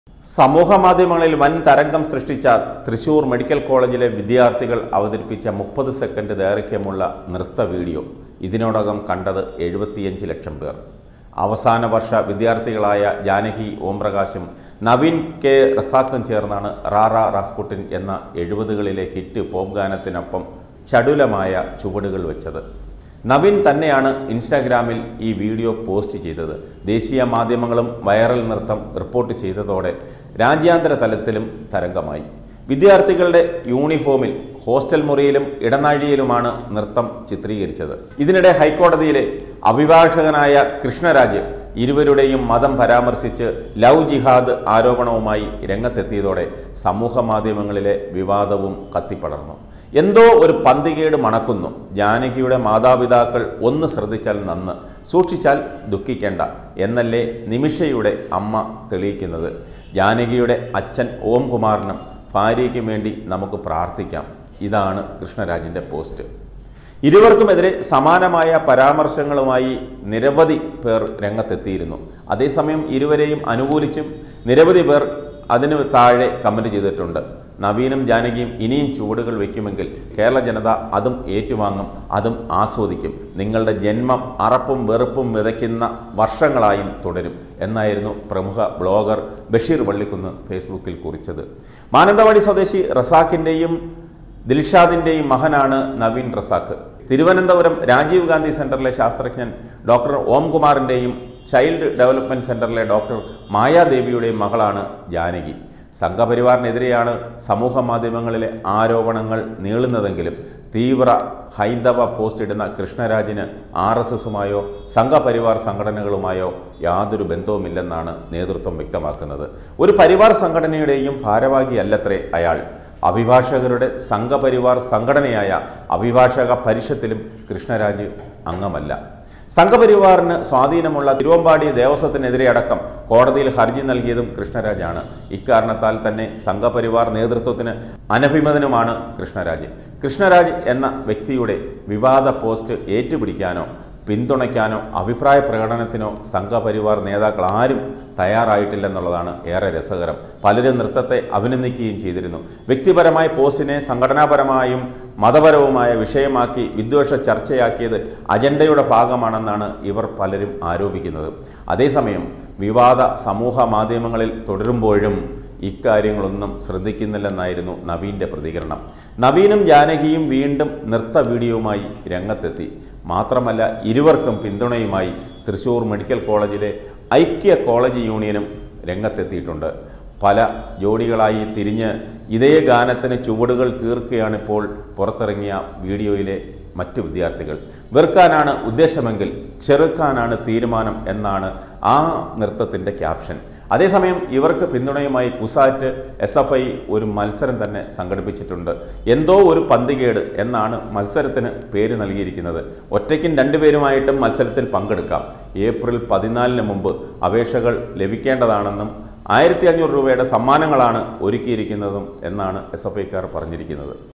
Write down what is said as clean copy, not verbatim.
സമൂഹമാധ്യമങ്ങളിൽ വൻ തരംഗം സൃഷ്ടിച്ച തൃശൂർ മെഡിക്കൽ കോളേജിലെ വിദ്യാർത്ഥികൾ അവതരിപ്പിച്ച 30 സെക്കൻഡ് ദൈർഘ്യമുള്ള നൃത്ത വീഡിയോ ഇതിനോടകം കണ്ടത് 75 ലക്ഷം പേർ. അവസാന വർഷ വിദ്യാർത്ഥികളായ ജാനകി ഓംപ്രകാശും നവീൻ കെ റസാഖും ചേർന്നാണ് റാറ റാസ്പുട്ടിൻ എന്ന 70കളിലെ ഹിറ്റ് പോപ്പ് ഗാനത്തിനൊപ്പം ചടുലമായ ചുവടുകൾ വെച്ചത്. നവീൻ തന്നെയാണ് ഇൻസ്റ്റാഗ്രാമിൽ ഈ വീഡിയോ പോസ്റ്റ് ചെയ്തത്. ദേശീയ മാധ്യമങ്ങളും വൈറൽ നൃത്തം റിപ്പോർട്ട് ചെയ്തതോടെ രാജ്യാന്തര തലത്തിലും തരംഗമായി. വിദ്യാർത്ഥികളുടെ യൂണിഫോമിൽ ഹോസ്റ്റൽ മുറിയിലും ഇടനാഴിയിലുമാണ് നൃത്തം ചിത്രീകരിച്ചത്. ഇതിനിടെ ഹൈക്കോടതിയിലെ അഭിഭാഷകനായ കൃഷ്ണരാജ് ഇരുവരുടെയും മതം പരാമർശിച്ച് ലവ് ജിഹാദ് ആരോപണവുമായി രംഗത്തെത്തിയതോടെ സമൂഹ മാധ്യമങ്ങളിലെ വിവാദവും കത്തിപ്പടർന്നു. എന്തോ ഒരു പന്തികേട് മണക്കുന്നു. ജാനകിയുടെ മാതാപിതാക്കൾ ഒന്ന് ശ്രദ്ധിച്ചാൽ നന്ന്, സൂക്ഷിച്ചാൽ ദുഃഖിക്കേണ്ട എന്നല്ലേ നിമിഷയുടെ അമ്മ തെളിയിക്കുന്നത്. ജാനകിയുടെ അച്ഛൻ ഓംകുമാറിനും ഭാര്യയ്ക്കും വേണ്ടി നമുക്ക് പ്രാർത്ഥിക്കാം. ഇതാണ് കൃഷ്ണരാജിൻ്റെ പോസ്റ്റ്. ഇരുവർക്കുമെതിരെ സമാനമായ പരാമർശങ്ങളുമായി നിരവധി പേർ രംഗത്തെത്തിയിരുന്നു. അതേസമയം ഇരുവരെയും അനുകൂലിച്ചും നിരവധി പേർ അതിന് താഴെ കമൻറ്റ് ചെയ്തിട്ടുണ്ട്. നവീനും ജാനകിയും ഇനിയും ചുവടുകൾ വയ്ക്കുമെങ്കിൽ കേരള ജനത അതും ഏറ്റുവാങ്ങും, അതും ആസ്വദിക്കും. നിങ്ങളുടെ ജന്മം അറപ്പും വെറുപ്പും വിതയ്ക്കുന്ന വർഷങ്ങളായും തുടരും എന്നായിരുന്നു പ്രമുഖ ബ്ലോഗർ ബഷീർ വള്ളിക്കുന്ന് ഫേസ്ബുക്കിൽ കുറിച്ചത്. മാനന്തവാടി സ്വദേശി റസാഖിൻ്റെയും ദിൽഷാദിൻ്റെയും മകനാണ് നവീൻ റസാഖ്. തിരുവനന്തപുരം രാജീവ് ഗാന്ധി സെൻറ്ററിലെ ശാസ്ത്രജ്ഞൻ ഡോക്ടർ ഓംകുമാറിൻ്റെയും ചൈൽഡ് ഡെവലപ്മെൻറ്റ് സെൻറ്ററിലെ ഡോക്ടർ മായാദേവിയുടെയും മകളാണ് ജാനകി. സംഘപരിവാറിനെതിരെയാണ് സമൂഹ മാധ്യമങ്ങളിലെ ആരോപണങ്ങൾ നീളുന്നതെങ്കിലും തീവ്ര ഹൈന്ദവ പോസ്റ്റ് ഇടുന്ന കൃഷ്ണരാജിന് RSSുമായോ സംഘപരിവാർ സംഘടനകളുമായോ യാതൊരു ബന്ധവുമില്ലെന്നാണ് നേതൃത്വം വ്യക്തമാക്കുന്നത്. ഒരു പരിവാർ സംഘടനയുടെയും ഭാരവാഹിയല്ലത്രേ അയാൾ. അഭിഭാഷകരുടെ സംഘപരിവാർ സംഘടനയായ അഭിഭാഷക പരിഷത്തിലും കൃഷ്ണരാജ് അംഗമല്ല. സംഘപരിവാറിന് സ്വാധീനമുള്ള തിരുവമ്പാടി ദേവസ്വത്തിനെതിരെ അടക്കം കോടതിയിൽ ഹർജി നൽകിയതും കൃഷ്ണരാജാണ്. ഇക്കാരണത്താൽ തന്നെ സംഘപരിവാർ നേതൃത്വത്തിന് അനഭിമതനുമാണ് കൃഷ്ണരാജ്. കൃഷ്ണരാജ് എന്ന വ്യക്തിയുടെ വിവാദ പോസ്റ്റ് ഏറ്റുപിടിക്കാനോ പിന്തുണയ്ക്കാനോ അഭിപ്രായ പ്രകടനത്തിനോ സംഘപരിവാർ നേതാക്കൾ ആരും തയ്യാറായിട്ടില്ലെന്നുള്ളതാണ് ഏറെ രസകരം. പലരും നൃത്തത്തെ അഭിനന്ദിക്കുകയും ചെയ്തിരുന്നു. വ്യക്തിപരമായ പോസ്റ്റിനെ സംഘടനാപരമായും മതപരവുമായ വിഷയമാക്കി വിദ്വേഷ ചർച്ചയാക്കിയത് അജണ്ടയുടെ ഭാഗമാണെന്നാണ് ഇവർ പലരും ആരോപിക്കുന്നത്. അതേസമയം വിവാദ സമൂഹ മാധ്യമങ്ങളിൽ തുടരുമ്പോഴും ഇക്കാര്യങ്ങളൊന്നും ശ്രദ്ധിക്കുന്നില്ലെന്നായിരുന്നു നവീൻ്റെ പ്രതികരണം. നവീനും ജാനകിയും വീണ്ടും നൃത്ത വീഡിയോയുമായി രംഗത്തെത്തി. മാത്രമല്ല ഇരുവർക്കും പിന്തുണയുമായി തൃശൂർ മെഡിക്കൽ കോളേജിലെ ഐക്യ കോളേജ് യൂണിയനും രംഗത്തെത്തിയിട്ടുണ്ട്. പല ജോഡികളായി തിരിഞ്ഞ് ഇതേ ഗാനത്തിന് ചുവടുകൾ തീർക്കുകയാണിപ്പോൾ പുറത്തിറങ്ങിയ വീഡിയോയിലെ മറ്റു വിദ്യാർത്ഥികൾ. വെറുക്കാനാണ് ഉദ്ദേശമെങ്കിൽ ചെറുക്കാനാണ് തീരുമാനം എന്നാണ് ആ നൃത്തത്തിൻ്റെ ക്യാപ്ഷൻ. അതേസമയം ഇവർക്ക് പിന്തുണയുമായി കുസാറ്റ് SFI ഒരു മത്സരം തന്നെ സംഘടിപ്പിച്ചിട്ടുണ്ട്. എന്തോ ഒരു പന്തികേട് എന്നാണ് മത്സരത്തിന് പേര് നൽകിയിരിക്കുന്നത്. ഒറ്റയ്ക്കും രണ്ടുപേരുമായിട്ടും മത്സരത്തിൽ പങ്കെടുക്കാം. ഏപ്രിൽ 14 മുമ്പ് അപേക്ഷകൾ ലഭിക്കേണ്ടതാണെന്നും 1500 രൂപയുടെ സമ്മാനങ്ങളാണ് ഒരുക്കിയിരിക്കുന്നതും എന്നാണ് SFIക്കാർ പറഞ്ഞിരിക്കുന്നത്.